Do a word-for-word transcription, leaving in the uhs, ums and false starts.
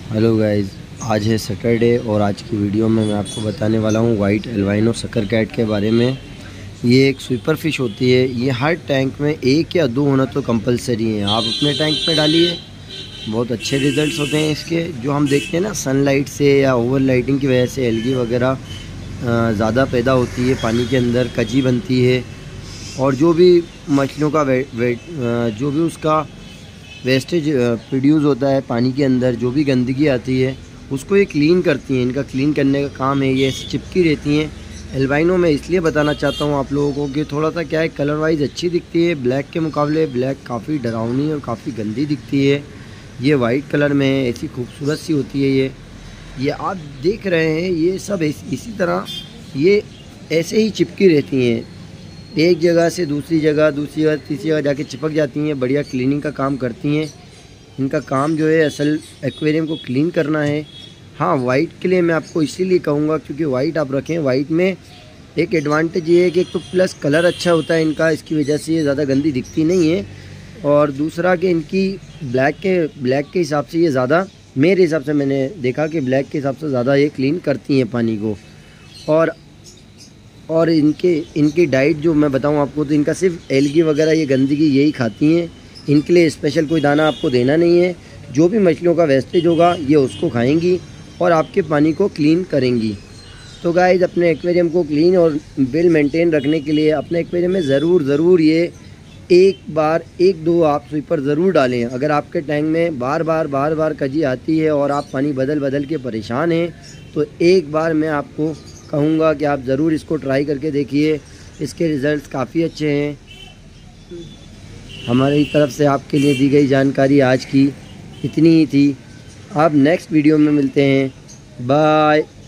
Hello guys, आज है Saturday और आज की वीडियो में मैं आपको बताने वाला हूँ वाइट एल्बाइनो सकर कैट के बारे में। ये एक स्वीपर फिश होती है। ये हर टैंक में एक या दो होना तो कंपलसरी है। आप अपने टैंक पे डालिए, बहुत अच्छे रिजल्ट्स होते हैं इसके। जो हम देखते हैं ना, सनलाइट से या ओवर लाइटिंग की वजह से एल्गी वगैरह ज़्यादा पैदा होती है पानी के अंदर, कजी बनती है और जो भी मछलियों का वे, वे, जो भी उसका वेस्टेज प्रोड्यूस होता है पानी के अंदर, जो भी गंदगी आती है उसको ये क्लीन करती हैं। इनका क्लीन करने का काम है। ये चिपकी रहती हैं। एल्बाइनो मैं इसलिए बताना चाहता हूँ आप लोगों को कि थोड़ा सा क्या है, कलर वाइज अच्छी दिखती है ब्लैक के मुकाबले। ब्लैक काफ़ी डरावनी और काफ़ी गंदी दिखती है। ये वाइट कलर में है, ऐसी खूबसूरत सी होती है। ये ये आप देख रहे हैं, ये सब इसी तरह ये ऐसे ही चिपकी रहती हैं। एक जगह से दूसरी जगह, दूसरी जगह तीसरी जगह जाके चिपक जाती हैं। बढ़िया क्लीनिंग का काम करती हैं। इनका काम जो है असल एक्वेरियम को क्लीन करना है। हाँ, वाइट के लिए मैं आपको इसीलिए कहूँगा क्योंकि वाइट आप रखें। वाइट में एक एडवांटेज ये है कि एक तो प्लस कलर अच्छा होता है इनका, इसकी वजह से ये ज़्यादा गंदी दिखती नहीं है। और दूसरा कि इनकी ब्लैक के ब्लैक के हिसाब से ये ज़्यादा, मेरे हिसाब से मैंने देखा कि ब्लैक के हिसाब से ज़्यादा ये क्लीन करती हैं पानी को। और और इनके इनकी डाइट जो मैं बताऊं आपको, तो इनका सिर्फ एल्गी वगैरह ये गंदगी यही खाती हैं। इनके लिए स्पेशल कोई दाना आपको देना नहीं है। जो भी मछलियों का वेस्टेज होगा ये उसको खाएंगी और आपके पानी को क्लीन करेंगी। तो गाइस, अपने एक्वेरियम को क्लीन और वेल मेंटेन रखने के लिए अपने एक्वेरियम में ज़रूर ज़रूर ये एक बार एक दो आप स्वीपर ज़रूर डालें। अगर आपके टैंक में बार बार बार बार कजी आती है और आप पानी बदल बदल के परेशान हैं, तो एक बार मैं आपको कहूँगा कि आप ज़रूर इसको ट्राई करके देखिए। इसके रिज़ल्ट्स काफ़ी अच्छे हैं। हमारी तरफ से आपके लिए दी गई जानकारी आज की इतनी ही थी। आप नेक्स्ट वीडियो में मिलते हैं। बाय।